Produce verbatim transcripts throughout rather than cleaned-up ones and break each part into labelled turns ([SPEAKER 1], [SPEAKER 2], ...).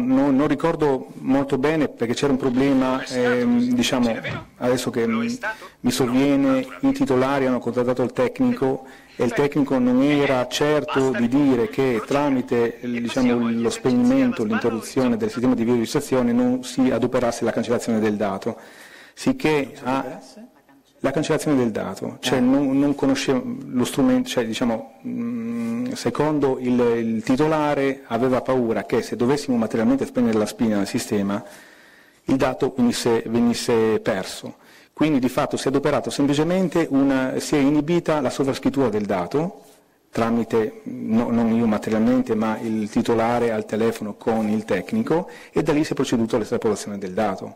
[SPEAKER 1] Non, non ricordo molto bene perché c'era un problema, ehm, diciamo, adesso che mi, mi sovviene, i titolari hanno contattato il tecnico e il tecnico non era certo di dire che tramite diciamo, lo spegnimento, l'interruzione del sistema di videoregistrazione non si adoperasse la cancellazione del dato, sicché ha, la cancellazione del dato, cioè non, non conosceva lo strumento, cioè diciamo, mh, secondo il, il titolare aveva paura che se dovessimo materialmente spegnere la spina del sistema il dato venisse, venisse perso. Quindi di fatto si è adoperato semplicemente una, si è inibita la sovrascrittura del dato tramite, no, non io materialmente, ma il titolare al telefono con il tecnico e da lì si è proceduto all'estrapolazione del dato.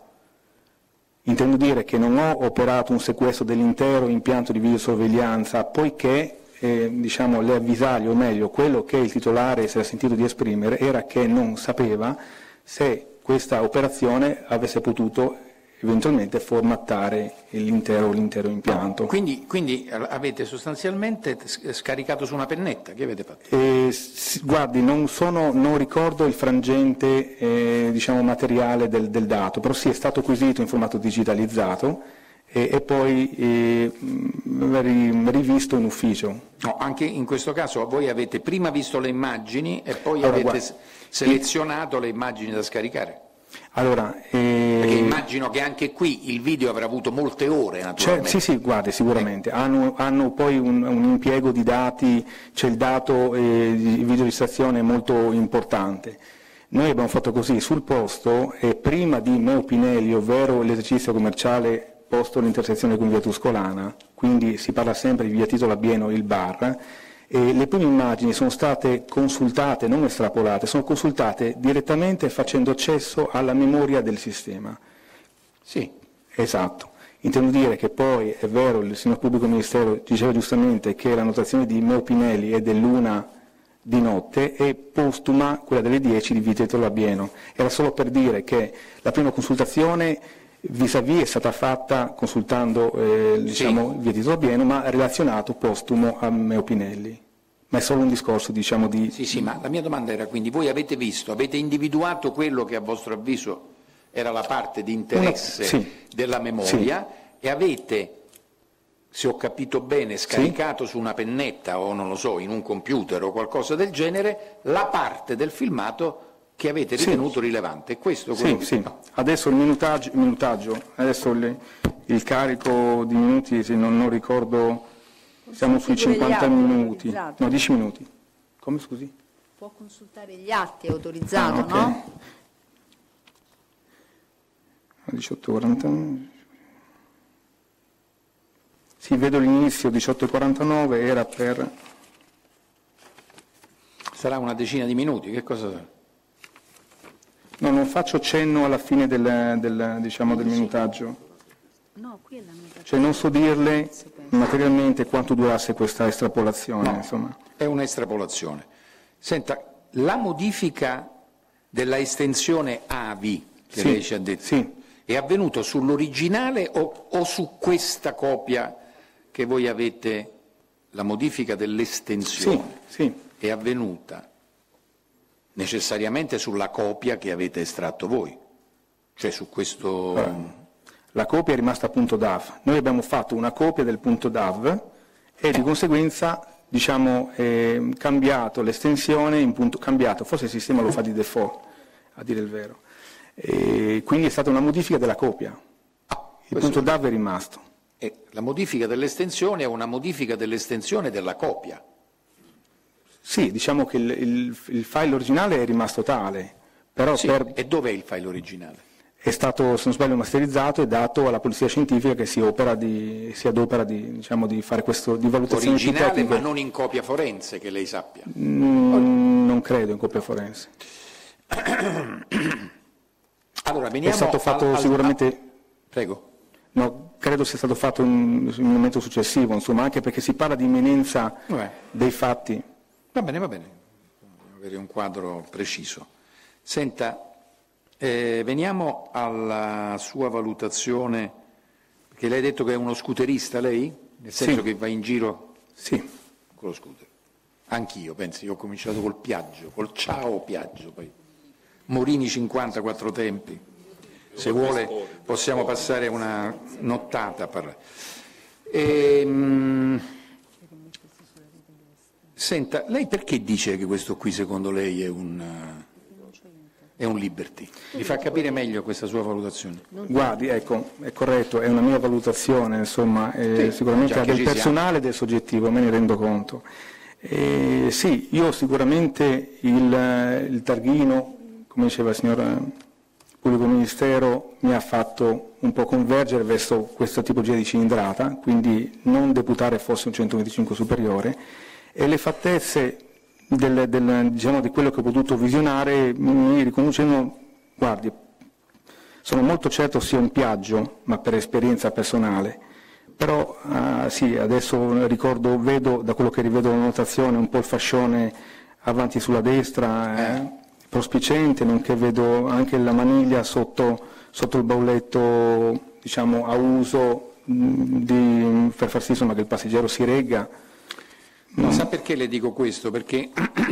[SPEAKER 1] Intendo dire che non ho operato un sequestro dell'intero impianto di videosorveglianza poiché eh, diciamo, le avvisaglie, o meglio quello che il titolare si era sentito di esprimere era che non sapeva se questa operazione avesse potuto eventualmente formattare l'intero, l'intero impianto.
[SPEAKER 2] Quindi, quindi avete sostanzialmente scaricato su una pennetta, che avete fatto?
[SPEAKER 1] Eh, guardi, non, sono, non ricordo il frangente eh, diciamo, materiale del, del dato, però sì, è stato acquisito in formato digitalizzato e, e poi eh, rivisto in ufficio.
[SPEAKER 2] No, anche in questo caso voi avete prima visto le immagini e poi
[SPEAKER 1] allora,
[SPEAKER 2] avete
[SPEAKER 1] guarda,
[SPEAKER 2] selezionato le immagini da scaricare?
[SPEAKER 1] Allora, eh...
[SPEAKER 2] Perché immagino che anche qui il video avrà avuto molte ore, naturalmente.
[SPEAKER 1] Sì, sì, guardi, sicuramente. Hanno, hanno poi un, un impiego di dati, c'è il dato eh, di videoregistrazione molto importante. Noi abbiamo fatto così, sul posto, e prima di Meo Pinelli, ovvero l'esercizio commerciale posto l'intersezione con via Tuscolana, quindi si parla sempre di via Tito Labieno, il bar, e le prime immagini sono state consultate, non estrapolate, sono consultate direttamente facendo accesso alla memoria del sistema.
[SPEAKER 2] Sì.
[SPEAKER 1] Esatto. Intendo dire che poi, è vero, il signor Pubblico Ministero diceva giustamente che la notazione di Meo Pinelli è dell'una di notte e postuma quella delle dieci di via Tito Labieno. Era solo per dire che la prima consultazione vis-à-vis è stata fatta consultando eh, diciamo, sì. via Tito Labieno, ma relazionato postumo a Meo Pinelli. Ma è solo un discorso, diciamo, di...
[SPEAKER 2] Sì, sì, ma la mia domanda era quindi, voi avete visto, avete individuato quello che a vostro avviso era la parte di interesse
[SPEAKER 1] Una... sì.
[SPEAKER 2] della memoria
[SPEAKER 1] sì.
[SPEAKER 2] e avete, se ho capito bene, scaricato sì. su una pennetta o non lo so, in un computer o qualcosa del genere, la parte del filmato che avete ritenuto sì. rilevante. È questo quello
[SPEAKER 1] sì,
[SPEAKER 2] che...
[SPEAKER 1] sì. Adesso il minutaggio, il minutaggio adesso le, il carico di minuti, se non, non ricordo, siamo sui cinquanta minuti, no, dieci minuti. Come, scusi?
[SPEAKER 3] Può consultare gli atti, è autorizzato,
[SPEAKER 1] ah, okay.
[SPEAKER 3] no?
[SPEAKER 1] diciotto e quaranta. Sì, vedo l'inizio, diciotto e quarantanove, era per...
[SPEAKER 2] Sarà una decina di minuti, che cosa sarà?
[SPEAKER 1] No, non faccio cenno alla fine del, del, diciamo, del minutaggio.
[SPEAKER 3] No, qui è la metà.
[SPEAKER 1] Cioè non so dirle materialmente quanto durasse questa estrapolazione.
[SPEAKER 2] No,
[SPEAKER 1] insomma.
[SPEAKER 2] È un'estrapolazione. Senta, la modifica della estensione A V I, che
[SPEAKER 1] sì,
[SPEAKER 2] lei ci ha detto,
[SPEAKER 1] sì.
[SPEAKER 2] è avvenuto sull'originale o, o su questa copia che voi avete, la modifica dell'estensione?
[SPEAKER 1] Sì, sì.
[SPEAKER 2] È avvenuta necessariamente sulla copia che avete estratto voi, cioè su questo...
[SPEAKER 1] Allora, la copia è rimasta punto D A V. Noi abbiamo fatto una copia del punto D A V e di conseguenza diciamo, eh, cambiato l'estensione in punto cambiato, forse il sistema lo fa di default, a dire il vero. E quindi è stata una modifica della copia. Il punto D A V è rimasto.
[SPEAKER 2] E la modifica dell'estensione è una modifica dell'estensione della copia.
[SPEAKER 1] Sì, diciamo che il, il, il file originale è rimasto tale, però
[SPEAKER 2] sì,
[SPEAKER 1] per...
[SPEAKER 2] E dov'è il file originale?
[SPEAKER 1] È stato, se non sbaglio, masterizzato e dato alla polizia scientifica che si, opera di, si adopera di, diciamo, di fare questo, di valutazione
[SPEAKER 2] originale, ma non in copia forense, che lei sappia?
[SPEAKER 1] Mm, non credo in copia forense.
[SPEAKER 2] Allora, veniamo
[SPEAKER 1] è stato fatto
[SPEAKER 2] al, al,
[SPEAKER 1] sicuramente...
[SPEAKER 2] a... Prego.
[SPEAKER 1] No, credo sia stato fatto in, in un momento successivo, insomma, anche perché si parla di imminenza Beh. dei fatti.
[SPEAKER 2] Va bene, va bene, dobbiamo avere un quadro preciso. Senta, eh, veniamo alla sua valutazione, perché lei ha detto che è uno scooterista lei? Nel senso
[SPEAKER 1] sì.
[SPEAKER 2] che va in giro
[SPEAKER 1] sì.
[SPEAKER 2] con lo scooter. Anch'io, pensi, io ho cominciato col Piaggio, col ciao Piaggio, poi Morini cinquanta, quattro tempi. Se vuole possiamo passare una nottata a parlare. Ehm, senta, lei perché dice che questo qui secondo lei è un, è un Liberty? Mi fa capire meglio questa sua valutazione.
[SPEAKER 1] Guardi, ecco, è corretto, è una mia valutazione, insomma, eh,
[SPEAKER 2] Sì,
[SPEAKER 1] sicuramente ha del
[SPEAKER 2] ci
[SPEAKER 1] personale e del soggettivo, me ne rendo conto. Eh, sì, io sicuramente il, il targhino, come diceva il signor Pubblico Ministero, mi ha fatto un po' convergere verso questa tipologia di cilindrata, quindi non deputare fosse un centoventicinque superiore, e le fattezze del, del, diciamo, di quello che ho potuto visionare mi riconducevano, guardi, sono molto certo sia un piaggio, ma per esperienza personale, però uh, sì, adesso ricordo, vedo da quello che rivedo la notazione un po' il fascione avanti sulla destra, eh, prospicente, nonché vedo anche la maniglia sotto, sotto il bauletto, diciamo, a uso mh, di, per far sì, insomma, che il passeggero si regga.
[SPEAKER 2] No, sa perché le dico questo? Perché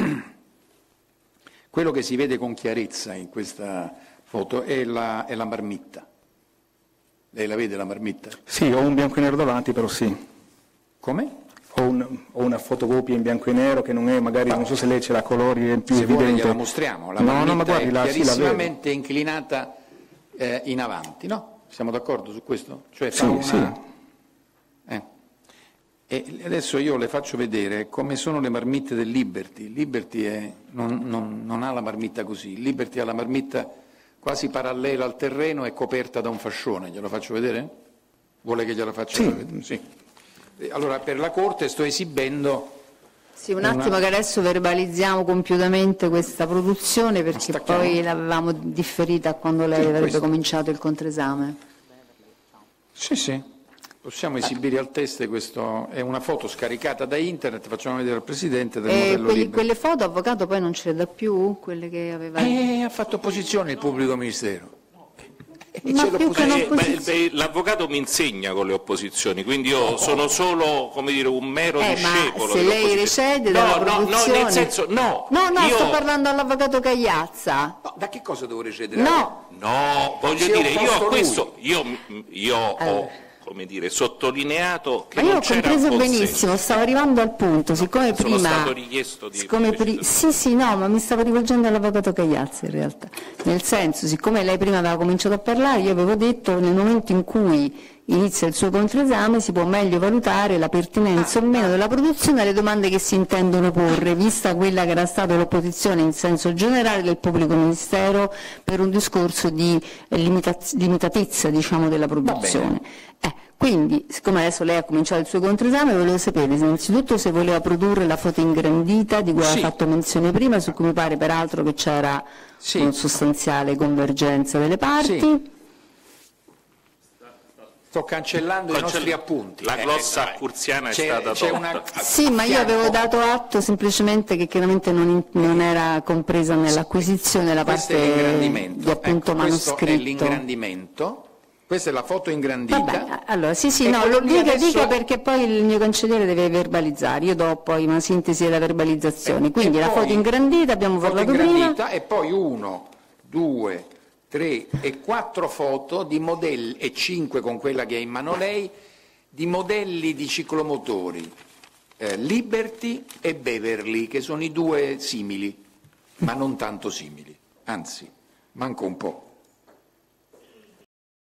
[SPEAKER 2] quello che si vede con chiarezza in questa foto è la, è la marmitta. Lei la vede la marmitta?
[SPEAKER 1] Sì, ho un bianco e nero davanti, però sì.
[SPEAKER 2] Come?
[SPEAKER 1] Ho, un, ho una fotocopia in bianco e nero che non è, magari, non so se lei ce l'ha a colori, è più
[SPEAKER 2] se
[SPEAKER 1] evidente.
[SPEAKER 2] Vuole gliela mostriamo, la
[SPEAKER 1] no,
[SPEAKER 2] marmitta
[SPEAKER 1] no, ma guardi,
[SPEAKER 2] è
[SPEAKER 1] la,
[SPEAKER 2] chiarissimamente
[SPEAKER 1] sì,
[SPEAKER 2] inclinata eh, in avanti, no? Siamo d'accordo su questo? Cioè fa
[SPEAKER 1] sì,
[SPEAKER 2] una...
[SPEAKER 1] sì.
[SPEAKER 2] Eh. E adesso io le faccio vedere come sono le marmitte del Liberty. Il Liberty è, non, non, non ha la marmitta così, il Liberty ha la marmitta quasi parallela al terreno e coperta da un fascione. Glielo faccio vedere? Vuole che gliela faccia
[SPEAKER 1] sì.
[SPEAKER 2] vedere? Sì. Allora, per la Corte sto esibendo...
[SPEAKER 3] Sì, un attimo una... che adesso verbalizziamo compiutamente questa produzione, perché poi l'avevamo differita quando lei sì, avrebbe questo. cominciato il controesame.
[SPEAKER 2] Sì, sì, possiamo esibire al test, questo è una foto scaricata da internet, facciamo vedere al Presidente del
[SPEAKER 3] e
[SPEAKER 2] modello
[SPEAKER 3] quelli, quelle foto, avvocato, poi non ce le dà più? Quelle che aveva...
[SPEAKER 2] Eh, ha fatto opposizione il Pubblico Ministero.
[SPEAKER 3] Ma più che
[SPEAKER 4] eh, l'avvocato mi insegna con le opposizioni, quindi io oh. sono solo, come dire, un mero
[SPEAKER 3] eh,
[SPEAKER 4] discepolo.
[SPEAKER 3] Ma se lei recede
[SPEAKER 4] no,
[SPEAKER 3] dalla
[SPEAKER 4] no,
[SPEAKER 3] produzione...
[SPEAKER 4] no, nel senso, no.
[SPEAKER 3] No, no,
[SPEAKER 4] io...
[SPEAKER 3] sto parlando all'avvocato Cagliazza.
[SPEAKER 2] No, da che cosa devo recedere?
[SPEAKER 3] No.
[SPEAKER 4] No, voglio
[SPEAKER 2] si
[SPEAKER 4] dire, io ho
[SPEAKER 2] lui.
[SPEAKER 4] questo, io, io
[SPEAKER 3] allora.
[SPEAKER 4] ho... come dire, sottolineato che
[SPEAKER 3] ma io
[SPEAKER 4] non
[SPEAKER 3] ho compreso benissimo, stavo arrivando al punto, siccome
[SPEAKER 4] no,
[SPEAKER 3] prima...
[SPEAKER 4] Sono stato richiesto di...
[SPEAKER 3] Siccome pri sì, sì, no, ma mi stavo rivolgendo all'avvocato Cagliazza in realtà, nel senso, siccome lei prima aveva cominciato a parlare, io avevo detto nel momento in cui inizia il suo controesame si può meglio valutare la pertinenza o meno della produzione alle domande che si intendono porre, vista quella che era stata l'opposizione in senso generale del Pubblico Ministero per un discorso di limitatezza, diciamo, della produzione. Eh, quindi, siccome adesso lei ha cominciato il suo controesame, volevo sapere innanzitutto se voleva produrre la foto ingrandita di cui sì. aveva fatto menzione prima, su cui mi pare peraltro che c'era sì. una sostanziale convergenza delle parti.
[SPEAKER 2] Sì. Sto cancellando Cancell- i nostri appunti.
[SPEAKER 4] La glossa eh, curziana è stata
[SPEAKER 2] c'è
[SPEAKER 4] tolta.
[SPEAKER 2] Una...
[SPEAKER 3] Sì, ma io avevo dato atto semplicemente che chiaramente non, in, non era compresa nell'acquisizione la parte di appunto
[SPEAKER 2] ecco,
[SPEAKER 3] manoscritto.
[SPEAKER 2] Questo è l'ingrandimento. Questa è la foto ingrandita.
[SPEAKER 3] Vabbè, allora, sì, sì, no, lo dica,
[SPEAKER 2] adesso...
[SPEAKER 3] dica perché poi il mio cancelliere deve verbalizzare, io do poi una sintesi della verbalizzazione. Quindi la foto ingrandita, abbiamo
[SPEAKER 2] foto
[SPEAKER 3] parlato
[SPEAKER 2] ingrandita,
[SPEAKER 3] prima.
[SPEAKER 2] E poi uno, due, tre e quattro foto di modelli, e cinque con quella che ha in mano lei, di modelli di ciclomotori, eh, Liberty e Beverly, che sono i due simili, ma non tanto simili, anzi, manco un po'.